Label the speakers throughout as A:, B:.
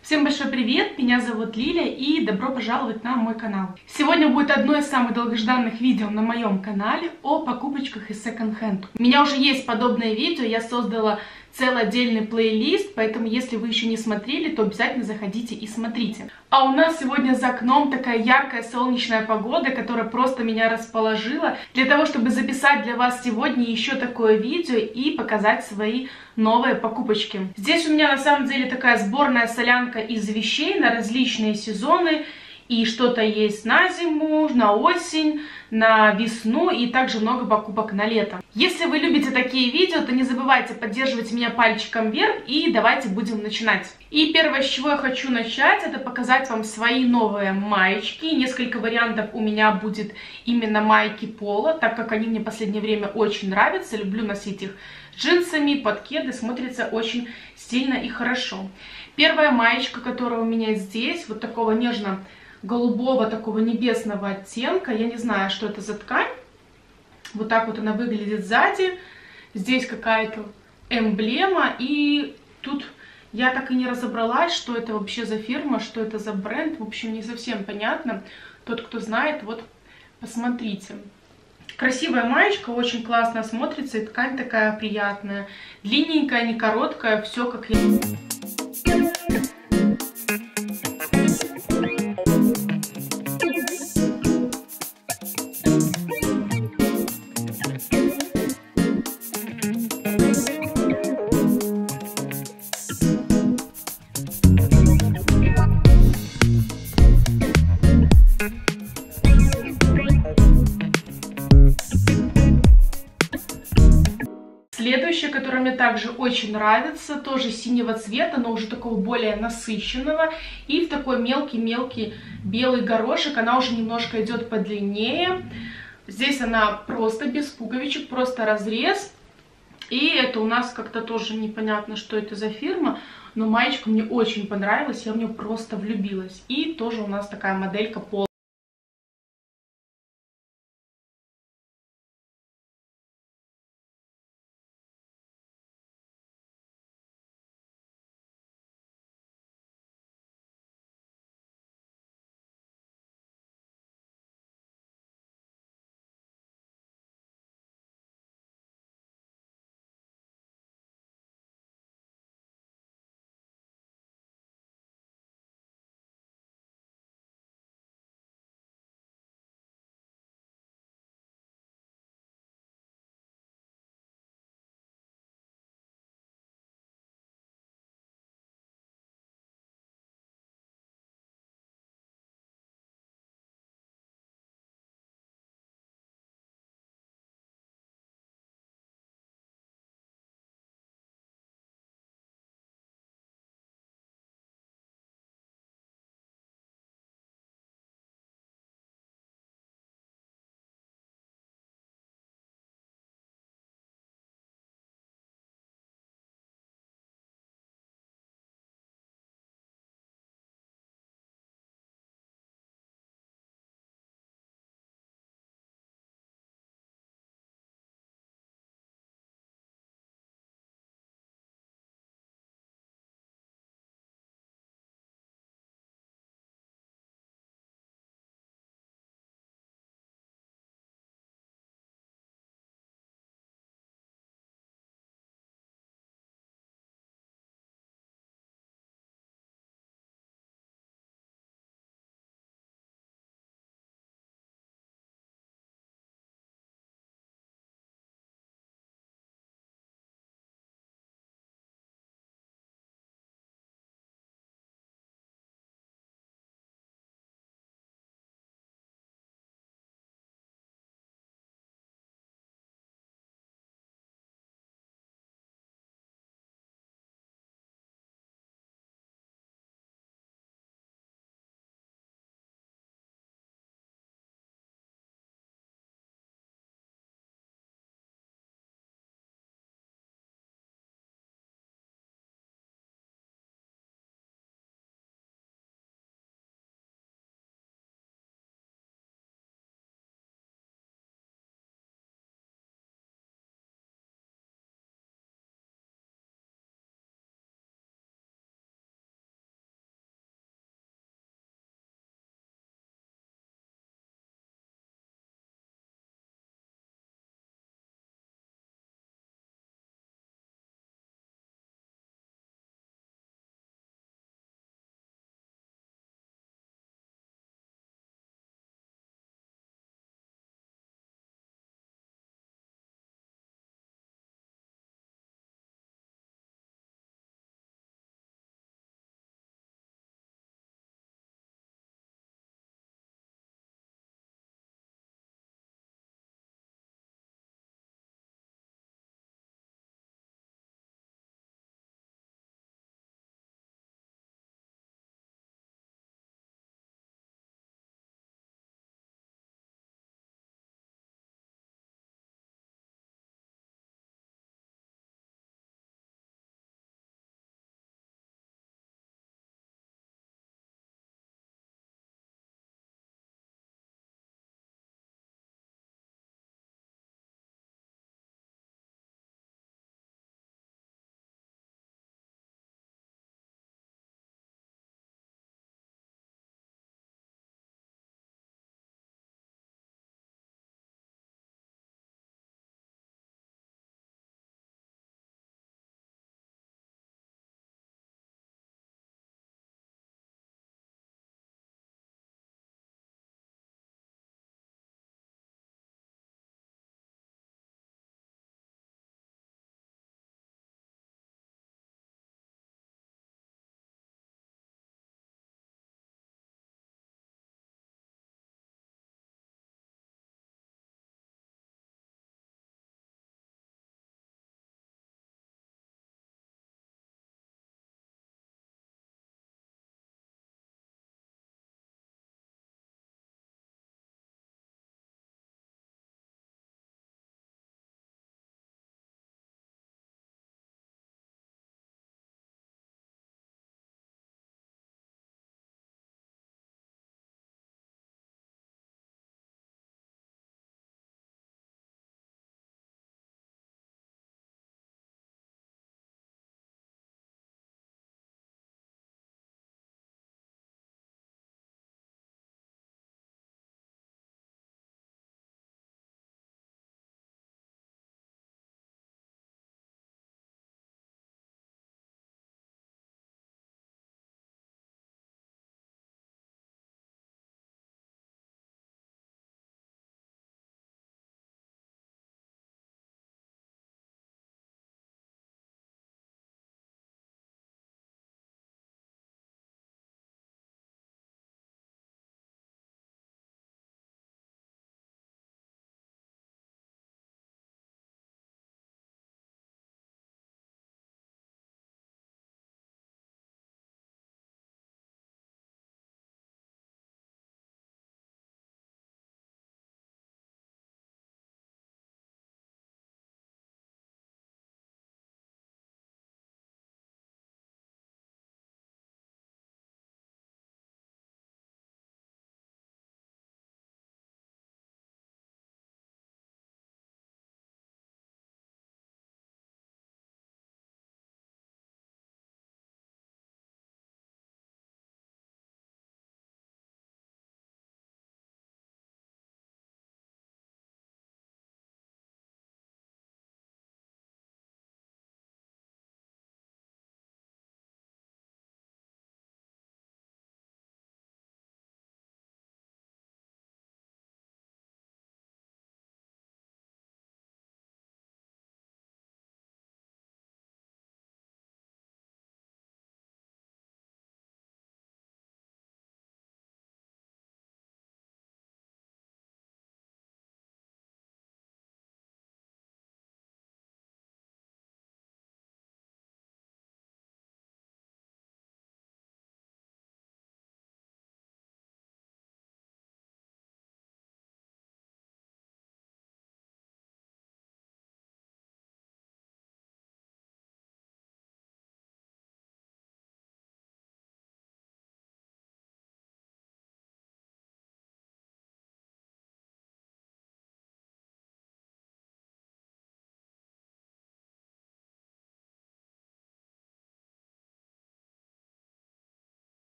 A: Всем большой привет, меня зовут Лиля и добро пожаловать на мой канал. Сегодня будет одно из самых долгожданных видео на моем канале о покупочках из секонд-хенд. У меня уже есть подобное видео, я создала целый отдельный плейлист, поэтому если вы еще не смотрели, то обязательно заходите и смотрите. А у нас сегодня за окном такая яркая солнечная погода, которая просто меня расположила для того, чтобы записать для вас сегодня еще такое видео и показать свои новые покупочки. Здесь у меня на самом деле такая сборная солянка из вещей на различные сезоны. И что-то есть на зиму, на осень, на весну и также много покупок на лето. Если вы любите такие видео, то не забывайте поддерживать меня пальчиком вверх и давайте будем начинать. И первое, с чего я хочу начать, это показать вам свои новые маечки. Несколько вариантов у меня будет именно майки поло, так как они мне в последнее время очень нравятся. Люблю носить их джинсами, под кеды, смотрится очень стильно и хорошо. Первая маечка, которая у меня здесь, вот такого нежно-голубого, такого небесного оттенка. Я не знаю, что это за ткань. Вот так вот она выглядит сзади. Здесь какая-то эмблема. И тут я так и не разобралась, что это вообще за фирма, что это за бренд. В общем, не совсем понятно. Тот, кто знает, вот посмотрите. Красивая маечка, очень классно смотрится, и ткань такая приятная. Длинненькая, не короткая, все как я... Следующее, которое мне также очень нравится, тоже синего цвета, но уже такого более насыщенного. И в такой мелкий-мелкий белый горошек, она уже немножко идет подлиннее. Здесь она просто без пуговичек, просто разрез. И это у нас как-то тоже непонятно, что это за фирма. Но маечка мне очень понравилась, я в нее просто влюбилась. И тоже у нас такая моделька поло.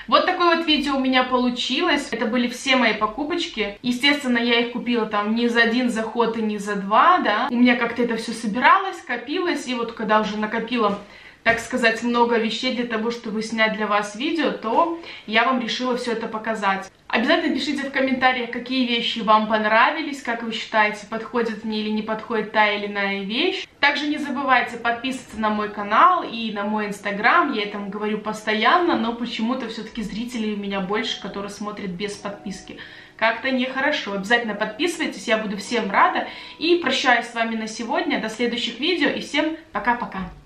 A: Вот такое вот видео у меня получилось. Это были все мои покупочки. Естественно, я их купила там не за один заход и не за два, да. У меня как-то это все собиралось, копилось, и вот когда уже накопила, так сказать, много вещей для того, чтобы снять для вас видео, то я вам решила все это показать. Обязательно пишите в комментариях, какие вещи вам понравились, как вы считаете, подходит мне или не подходит та или иная вещь. Также не забывайте подписываться на мой канал и на мой инстаграм, я этому говорю постоянно, но почему-то все-таки зрителей у меня больше, которые смотрят без подписки. Как-то нехорошо. Обязательно подписывайтесь, я буду всем рада. И прощаюсь с вами на сегодня, до следующих видео и всем пока-пока.